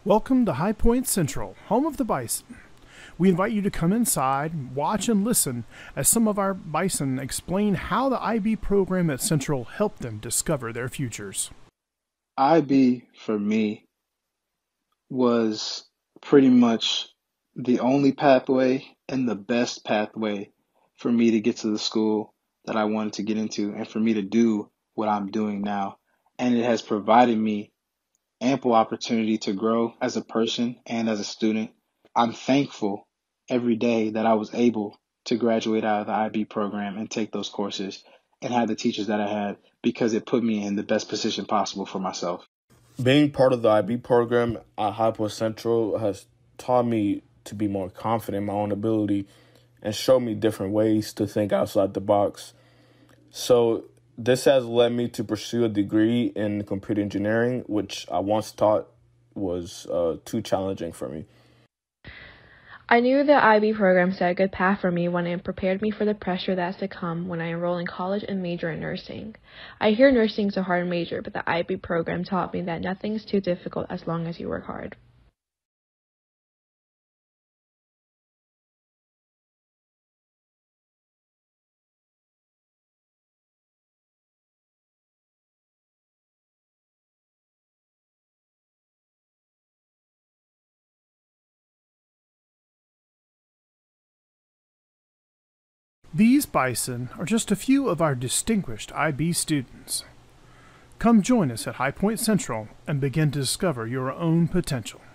Welcome to High Point Central, home of the Bison. We invite you to come inside, watch, and listen as some of our Bison explain how the IB program at Central helped them discover their futures. IB for me was pretty much the only pathway and the best pathway for me to get to the school that I wanted to get into and for me to do what I'm doing now. And it has provided me ample opportunity to grow as a person and as a student. I'm thankful every day that I was able to graduate out of the IB program and take those courses and have the teachers that I had because it put me in the best position possible for myself. Being part of the IB program at High Point Central has taught me to be more confident in my own ability and show me different ways to think outside the box. So this has led me to pursue a degree in computer engineering, which I once thought was too challenging for me. I knew the IB program set a good path for me when it prepared me for the pressure that's to come when I enroll in college and major in nursing. I hear nursing is a hard major, but the IB program taught me that nothing's too difficult as long as you work hard. These Bison are just a few of our distinguished IB students. Come join us at High Point Central and begin to discover your own potential.